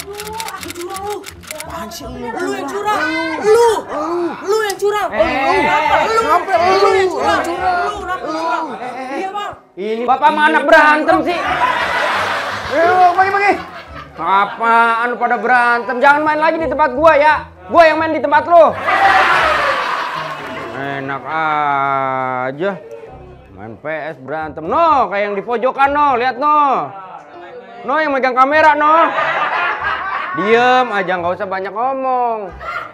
Aku curang lu. Apaan sih lu? Lu yang curang. Lu yang curang. Lu yang curang. Lu. Iya, Bang. Ini bapak sama anak berantem sih. Bagi. Apaan pada berantem? Jangan main lagi di tempat gua ya. Gua yang main di tempat lu. Enak aja. Main PS berantem. No, kayak yang di pojokan no. Lihat no. No yang megang kamera no. Diem aja, nggak usah banyak ngomong.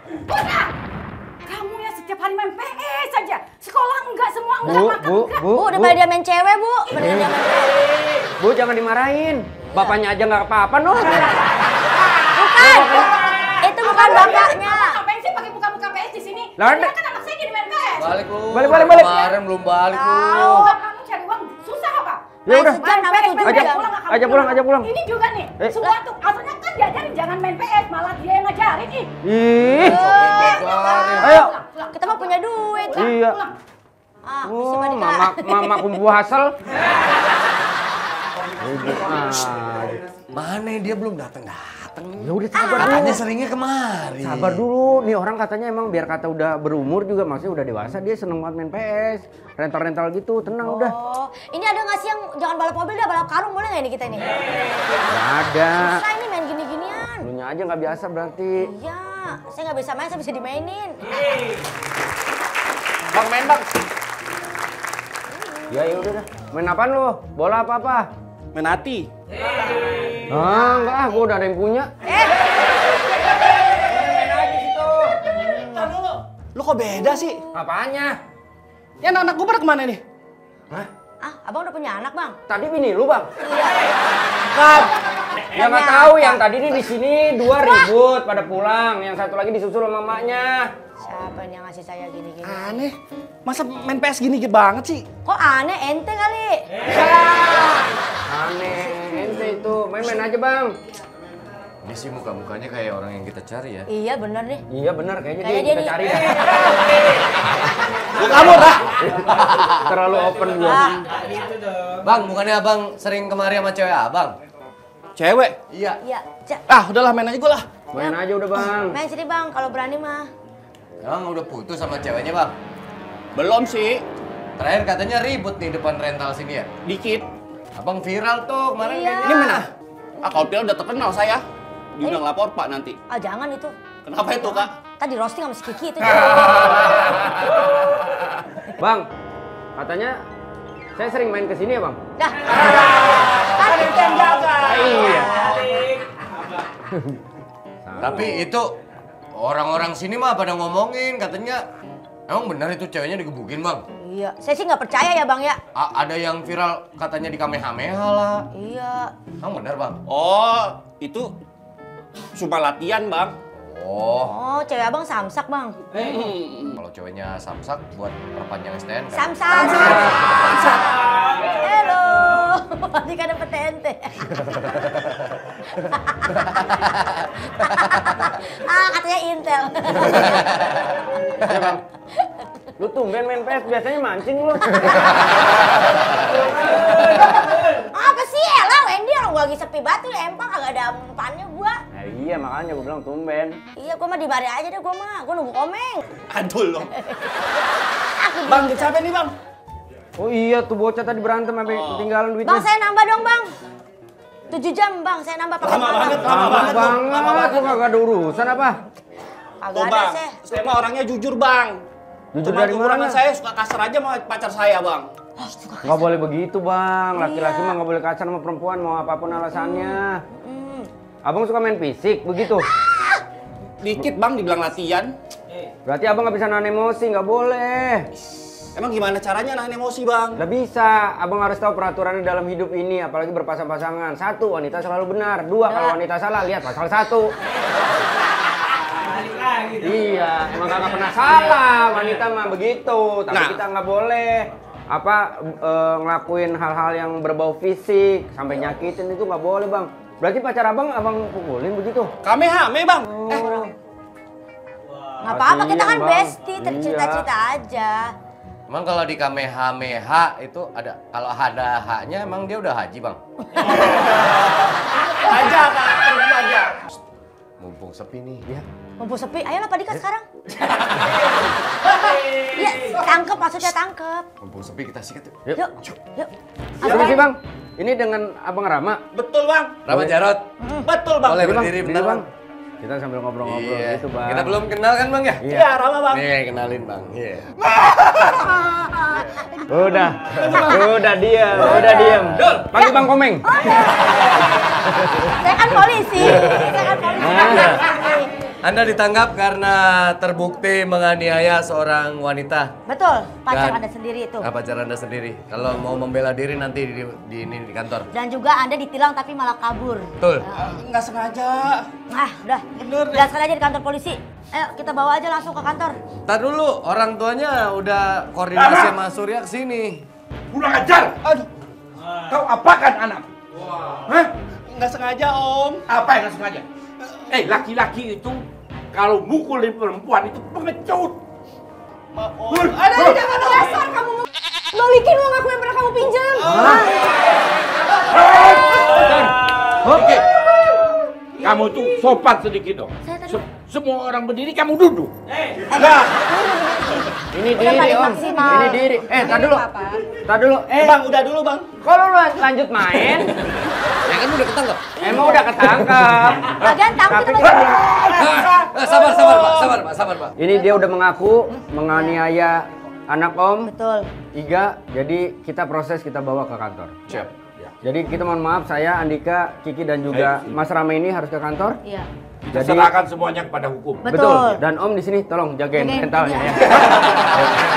Kamu ya setiap hari main PS saja. Sekolah enggak, semua enggak, makan enggak. Bu, udah pada dia main cewek, Bu. Udah dia main cewek. Bu, jangan dimarahin. Bapaknya aja nggak apa-apa, no. Bukan. Itu bukan bapaknya. Ngapain sih pakai buka-buka PS di sini? Lah, Ya kan anak saya jadi main PS. Balik lu. Balik. Kemarin belum balik lu. Kamu cari uang susah apa? Ya udah. Sejam namanya 7 jam. Aja pulang. Ini juga nih, semua tuh asalnya kan diajarin jangan main PS, malah dia yang ngajarin nih. Ih. Pulang. Ayo. Kita mah punya duit. Iya. Pulang. Bisa Oh, balik mama kumbu hasil. Mana dia belum datang. Ya udah sabar Katanya dulu. seringnya kemari. Sabar dulu. Nih orang katanya emang biar kata udah berumur juga, maksudnya udah dewasa, dia seneng banget main PS. Rental gitu, tenang udah. Oh, ini ada nggak sih yang jangan balap mobil dah, balap karung boleh nggak ini kita ini? Nggak ada. Susah ini main gini-ginian. Lunya aja nggak biasa berarti. Iya, saya nggak bisa main, saya bisa dimainin. Bang, main bang. Ya udah dah. Main apaan lu? Bola apa? Main hati. Enggak, gua udah ada yang punya. Lu kok beda sih? Apanya? Ya anak gue pada kemana nih? Hah? Abang udah punya anak, Bang? Tadi bini lu, Bang? Kan. Ya nggak tahu, yang tadi nih di sini 2 ribut pada pulang, yang satu lagi disusul sama mamanya. Siapa yang ngasih saya gini-gini? Aneh. Masa main PS gini banget sih? Kok aneh, ente kali? Aneh, ente itu. Main-main aja, Bang. Ini sih muka-mukanya kayak orang yang kita cari ya. Iya bener nih. Iya benar, kayaknya Kayak dia dia kita nih. cari dah. Lu kabur dah. Terlalu open gua. Bang, bukannya abang sering kemari sama cewek abang? Cewek. Iya. Iya. Udahlah main aja gue lah. Main aja udah, Bang. Main sini, Bang, kalau berani mah. Emang udah putus sama ceweknya bang? Belum sih. Terakhir katanya ribut nih depan rental sini ya? Dikit. Abang viral tuh kemarin Iya. Ini mana? Kalau dia udah terkenal saya. Dia udah ngelapor Pak nanti. Ah, jangan itu. Kenapa itu, Kak? Tadi roasting sama si Kiki itu. Bang, katanya saya sering main ke sini ya, Bang? Dah. Iya. Tapi itu orang-orang sini mah pada ngomongin katanya emang benar itu ceweknya digebukin bang? Iya, saya sih nggak percaya ya bang ya. Ada yang viral katanya di Kamehameha lah. Iya. Emang benar bang? Oh, itu cuma latihan, Bang. Oh, Oh, cewek abang samsak bang. kalau ceweknya samsak buat perpanjang STN kan? Samsak. Halo. Tadi kan dapet ente. Katanya Intel. Ya, Bang. Lu tumben main PS, biasanya mancing lu. Apa sih elah Wendy, orang gua lagi sepi batu empang kagak ada umpannya gua. Nah, iya, makanya gua bilang tumben. Iya, gua mah di bari aja deh gua nunggu komeng. Aduh loh. Bang, dia capek nih, Bang. Oh iya, tuh bocah tadi berantem sampai ketinggalan duitnya. Bang, saya nambah dong, Bang. 7 jam, Bang. Saya nambah pakai Lama banget, Bang. lama banget. Lu kagak ada urusan apa? Kagak Tuh, ada Bang. saya. Saya mah orangnya jujur, Bang. Jujur Cuma dari kekurangan mana? saya suka kasar aja sama pacar saya, Bang. Nggak boleh begitu, Bang. Laki-laki mah nggak boleh kasar sama perempuan, mau apapun alasannya. Abang suka main fisik, begitu? Dikit, Bang, dibilang latihan. Berarti abang nggak bisa nahan emosi, nggak boleh. Emang gimana caranya nahan emosi, Bang? Nggak bisa, abang harus tahu peraturannya dalam hidup ini, apalagi berpasang-pasangan. 1, wanita selalu benar. 2, kalau wanita salah, lihat pasal 1. Iya, emang kagak pernah salah, wanita mah begitu. Tapi Nah. kita nggak boleh ngelakuin hal-hal yang berbau fisik sampai nyakitin, itu nggak boleh, Bang. Berarti pacar abang pukulin begitu? Kamehame, Bang. Nggak apa-apa, kita kan Kasian, Bang. bestie, cerita-cerita aja. Emang kalau di Kamehameha itu kalau ada haknya emang dia udah haji bang? Aja, Kak. Terus aja. mumpung sepi nih. Iya. Mumpung sepi, ayolah Pak Dika sekarang. Iya, tangkep maksudnya tangkep. Mumpung sepi kita sikat yuk. Yuk. Yuk. Permisi Bang. Ini dengan Abang Rama. Betul bang. Rama Jarot. Betul bang. Boleh Bang, berdiri bentar Bang. bang. Kita sambil ngobrol-ngobrol Iya. gitu Bang. Kita belum kenal kan bang ya? Iya. Iya Rama bang. Nih kenalin bang. Iya. Udah diam, udah diam. Panggil Bang Komeng. Saya kan polisi. Saya kan polisi. Anda ditangkap karena terbukti menganiaya seorang wanita. Betul, pacar Dan- Anda sendiri itu. Pacar Anda sendiri. Kalau mau membela diri nanti di kantor. Dan juga Anda ditilang tapi malah kabur. Betul. Nggak sengaja. Ah, udah. Bener deh. Udah sekali aja di kantor polisi. Ayo, kita bawa aja langsung ke kantor. Ntar dulu, orang tuanya udah koordinasi sama Surya kesini. Kurang ajar! Aduh. Kau apakan anak? Hah? Nggak sengaja om. Apa yang nggak sengaja? Laki-laki itu kalau mukulin perempuan itu pengecut. Maaf om. Aduh jangan om. Dasar kamu balikin uang aku yang pernah kamu pinjam. Oke. Kamu tuh sopan sedikit dong. Saya tadi- Semua orang berdiri, kamu duduk. Nah. Ini Udah diri paling Om. maksimal. Ini diri. Tar dulu. Tar dulu. Bang udah dulu bang. Kalau lu lanjut main, Ya kan udah ketangkep. emang udah ketangkap. Lagian tahu kita Tapi masih Sabar Pak, sabar Pak. ini dia udah mengaku menganiaya anak Om. Betul. Iga, jadi kita proses, kita bawa ke kantor. Siap. Jadi kita mohon maaf, saya Andika, Kiki dan juga Baik. Mas Rama ini harus ke kantor. Iya. Kita Jadi- serahkan semuanya kepada hukum. Betul. Dan Om di sini tolong jagain Jagain, mentalnya iya. ya.